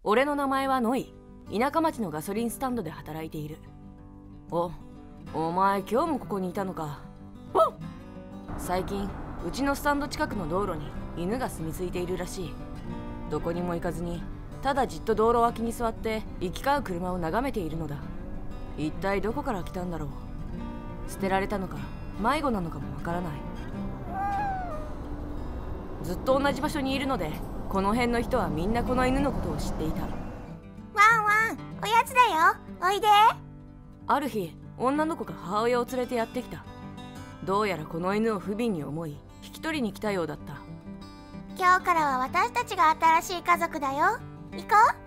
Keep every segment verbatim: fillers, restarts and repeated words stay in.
俺の名前はノイ。田舎町のガソリンスタンドで働いている。お、お前今日もここにいたのか。お、最近うちのスタンド近くの道路に犬が住み着いているらしい。どこにも行かずにただじっと道路脇に座って行き交う車を眺めているのだ。一体どこから来たんだろう。捨てられたのか迷子なのかもわからない。ずっと同じ場所にいるので、この辺の人はみんなこの犬のことを知っていた。 ワンワン、おやつだよ、おいで。 ある日、女の子が母親を連れてやってきた。どうやらこの犬を不憫に思い引き取りに来たようだった。 今日からは私たちが新しい家族だよ。行こう。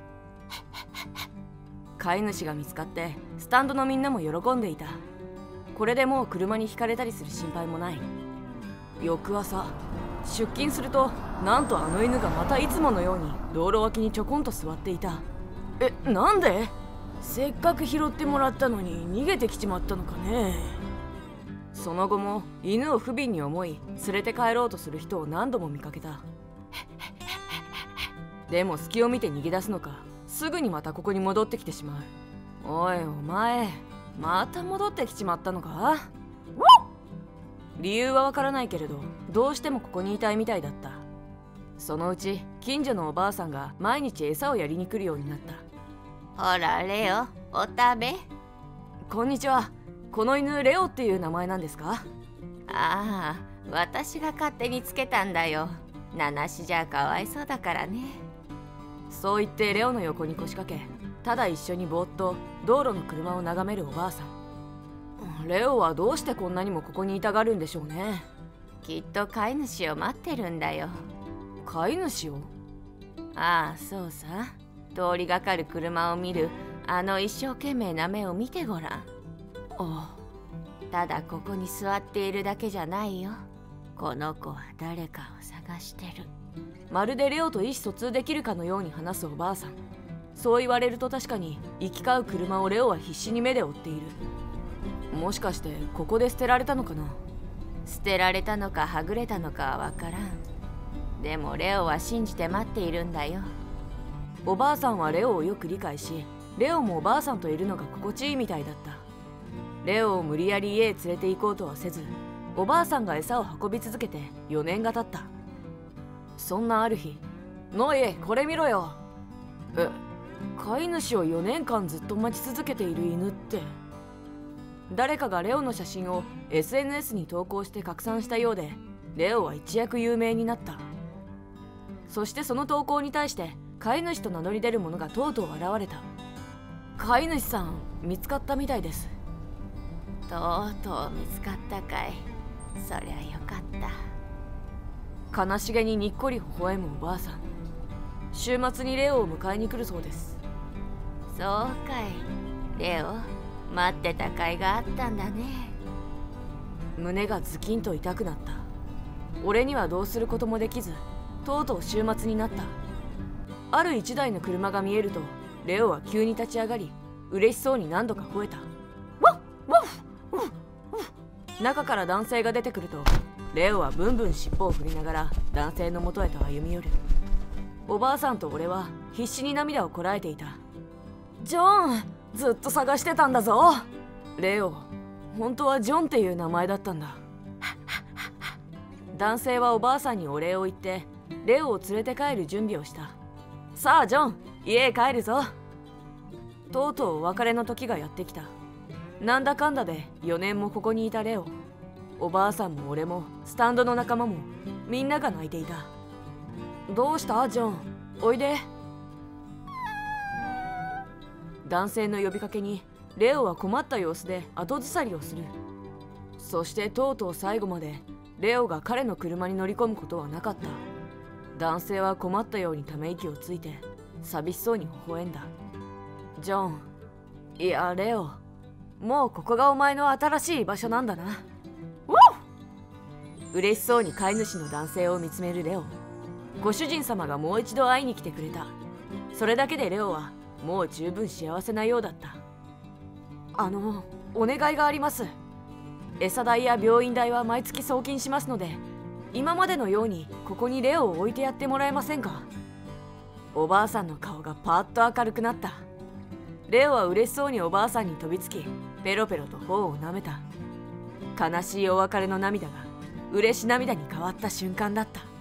飼い主が見つかってスタンドのみんなも喜んでいた。これでもう車にひかれたりする心配もない。翌朝出勤すると、なんとあの犬がまたいつものように道路脇にちょこんと座っていた。え、なんで？せっかく拾ってもらったのに逃げてきちまったのかね。その後も犬を不憫に思い連れて帰ろうとする人を何度も見かけた。でも隙を見て逃げ出すのか、すぐにまたここに戻ってきてしまう。おいお前、また戻ってきちまったのか？理由はわからないけれど、どうしてもここにいたいみたいだった。そのうち近所のおばあさんが毎日餌をやりに来るようになった。 ほらレオ、お食べ。 こんにちは。この犬レオっていう名前なんですか？ ああ、私が勝手につけたんだよ。名なしじゃかわいそうだからね。 そう言ってレオの横に腰掛け、ただ一緒にぼーっと道路の車を眺めるおばあさん。レオはどうしてこんなにもここにいたがるんでしょうね。 きっと飼い主を待ってるんだよ。 飼い主を？ ああ、そうさ。通りがかる車を見るあの一生懸命な目を見てごらん。 ああ。 ただここに座っているだけじゃないよ。この子は誰かを探してる。 まるでレオと意思疎通できるかのように話すおばあさん。そう言われると確かに行き交う車をレオは必死に目で追っている。もしかしてここで捨てられたのかな。 捨てられたのかはぐれたのかはわからん。でもレオは信じて待っているんだよ。 おばあさんはレオをよく理解し、レオもおばあさんといるのが心地いいみたいだった。レオを無理やり家へ連れて行こうとはせず、おばあさんが餌を運び続けてよねんが経った。そんなある日、ノイ、これ見ろよ。え、飼い主をよねんかんずっと待ち続けている犬って。誰かがレオの写真を エスエヌエス に投稿して拡散したようで、レオは一躍有名になった。そしてその投稿に対して飼い主と名乗り出る者がとうとう現れた。飼い主さん見つかったみたいです。 とうとう見つかったかい。そりゃよかった。 悲しげににっこり微笑むおばあさん。週末にレオを迎えに来るそうです。 そうかい。レオ、待ってた甲斐があったんだね。 胸がズキンと痛くなった。俺にはどうすることもできず、とうとう週末になった。ある一台の車が見えると、レオは急に立ち上がり、嬉しそうに何度か吠えた。ワッワッワッワッ。中から男性が出てくると、レオはブンブン尻尾を振りながら男性の元へと歩み寄る。おばあさんと俺は必死に涙をこらえていた。ジョン、ずっと探してたんだぞ。レオ、本当はジョンっていう名前だったんだ。男性はおばあさんにお礼を言ってレオを連れて帰る準備をした。さあジョン、家へ帰るぞ。とうとうお別れの時がやってきた。なんだかんだでよねんもここにいたレオ。おばあさんも俺もスタンドの仲間もみんなが泣いていた。どうしたジョン、おいで。男性の呼びかけにレオは困った様子で後ずさりをする。そしてとうとう最後までレオが彼の車に乗り込むことはなかった。男性は困ったようにため息をついて寂しそうに微笑んだ。ジョン、いやレオ、もうここがお前の新しい場所なんだな。嬉しそうに飼い主の男性を見つめるレオ。ご主人様がもう一度会いに来てくれた。それだけでレオはもう十分幸せなようだった。あの、お願いがあります。餌代や病院代は毎月送金しますので、今までのようにここにレオを置いてやってもらえませんか？ おばあさんの顔がパーッと明るくなった。レオは嬉しそうにおばあさんに飛びつき、ペロペロと頬を舐めた。悲しいお別れの涙が嬉し涙に変わった瞬間だった。